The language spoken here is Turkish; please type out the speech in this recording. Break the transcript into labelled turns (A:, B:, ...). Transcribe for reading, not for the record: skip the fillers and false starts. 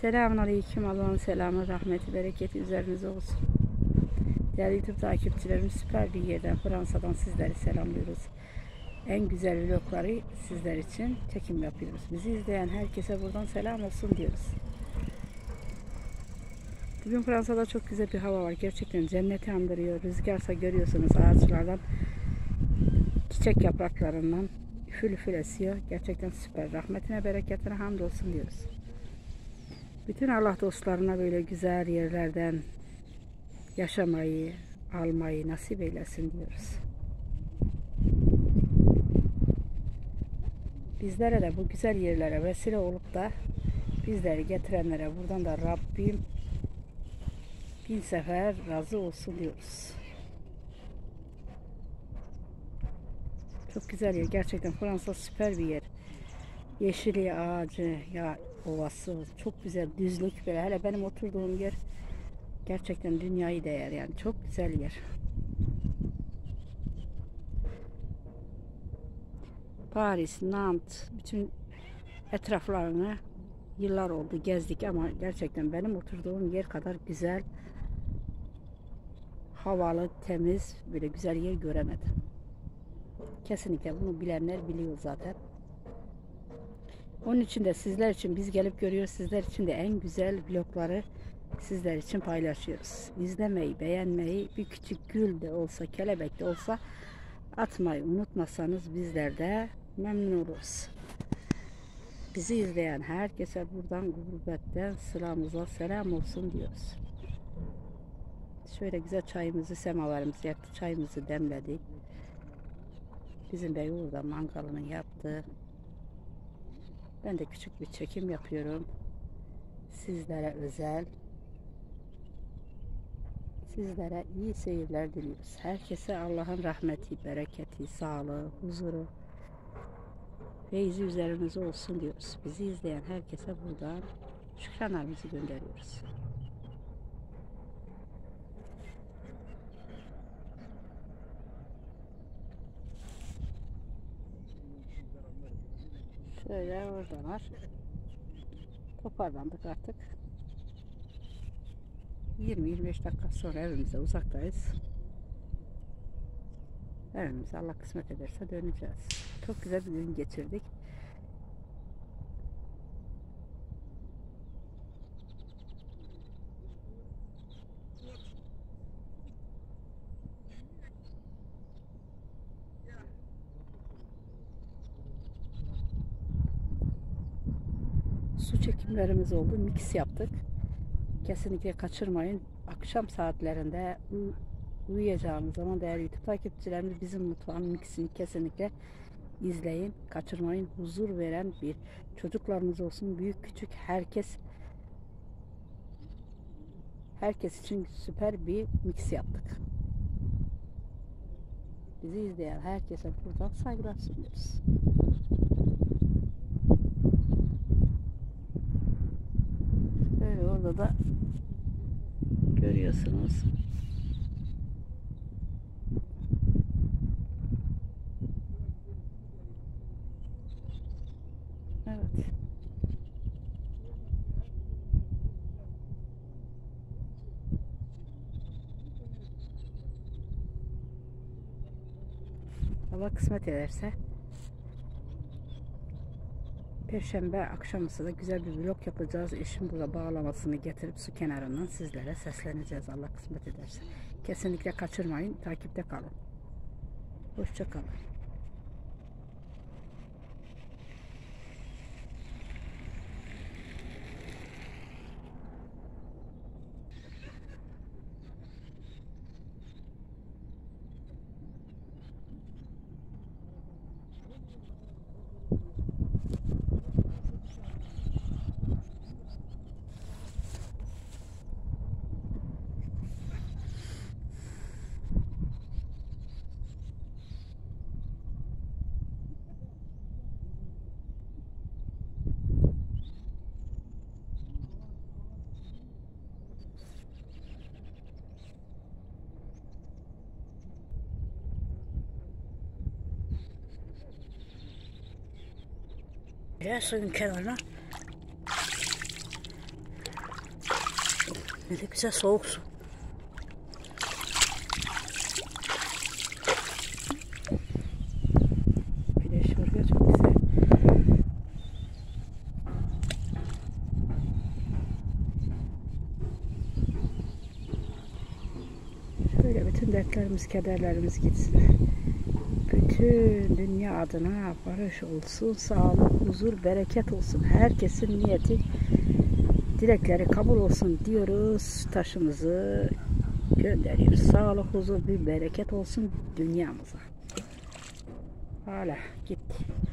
A: Selamünaleyküm. Allah'ın selamı, rahmeti, bereketi üzerinize olsun. Değerli YouTube takipçilerim, süper bir yerden, Fransa'dan sizleri selamlıyoruz. En güzel vlogları sizler için çekim yapıyoruz. Bizi izleyen herkese buradan selam olsun diyoruz. Bugün Fransa'da çok güzel bir hava var. Gerçekten cenneti andırıyor. Rüzgarsa görüyorsunuz ağaçlardan, çiçek yapraklarından üfül üfül esiyor. Gerçekten süper. Rahmetine, bereketine hamdolsun diyoruz. Bütün Allah dostlarına böyle güzel yerlerden yaşamayı, almayı nasip eylesin diyoruz. Bizlere de bu güzel yerlere vesile olup da bizleri getirenlere buradan da Rabbim bin sefer razı olsun diyoruz. Çok güzel yer. Gerçekten Fransa süper bir yer. Yeşili, ağacı, ya ovası çok güzel, düzlük böyle. Hele benim oturduğum yer gerçekten dünyayı değer yani. Çok güzel yer. Paris, Nantes, bütün etraflarını yıllar oldu gezdik ama gerçekten benim oturduğum yer kadar güzel, havalı, temiz, böyle güzel yer göremedim. Kesinlikle bunu bilenler biliyor zaten. Onun için de sizler için biz gelip görüyoruz. Sizler için de en güzel vlogları sizler için paylaşıyoruz. İzlemeyi, beğenmeyi, bir küçük gül de olsa, kelebek de olsa atmayı unutmasanız bizler de memnun oluruz. Bizi izleyen herkese buradan gurbetten sıramıza selam olsun diyoruz. Şöyle güzel çayımızı, semaverimizi yaktı, çayımızı demledik. Bizim bey orada mangalını yaptı. Ben de küçük bir çekim yapıyorum. Sizlere özel. Sizlere iyi seyirler diliyoruz. Herkese Allah'ın rahmeti, bereketi, sağlığı, huzuru, feyzi üzerinize olsun diyoruz. Bizi izleyen herkese buradan şükranlarımızı gönderiyoruz. Şöyle oradan var. Toparlandık artık. 20-25 dakika sonra evimize uzaktayız. Evimize Allah kısmet ederse döneceğiz. Çok güzel bir gün geçirdik. Su çekimlerimiz oldu. Mix yaptık. Kesinlikle kaçırmayın. Akşam saatlerinde uyuyacağınız zaman değerli YouTube takipçilerimiz bizim mutfağın mixini kesinlikle izleyin. Kaçırmayın. Huzur veren bir çocuklarımız olsun. Büyük küçük herkes için süper bir mix yaptık. Bizi izleyen herkese buradan saygılar sunuyoruz. Böyle orada da görüyorsunuz. Evet. Allah kısmet ederse Perşembe akşamısı da güzel bir vlog yapacağız. Eşim burada bağlamasını getirip su kenarından sizlere sesleneceğiz Allah kısmet ederse. Kesinlikle kaçırmayın. Takipte kalın. Hoşça kalın. Suyun kenarına Ne de güzel soğuk su. Güneş vuruyor, çok güzel. Şöyle bütün dertlerimiz, kederlerimiz gitsin. Bütün dünya adına barış olsun, sağlık, huzur, bereket olsun. Herkesin niyeti, dilekleri kabul olsun diyoruz. Taşımızı gönderiyoruz. Sağlık, huzur, bir bereket olsun dünyamıza. Hala gitti.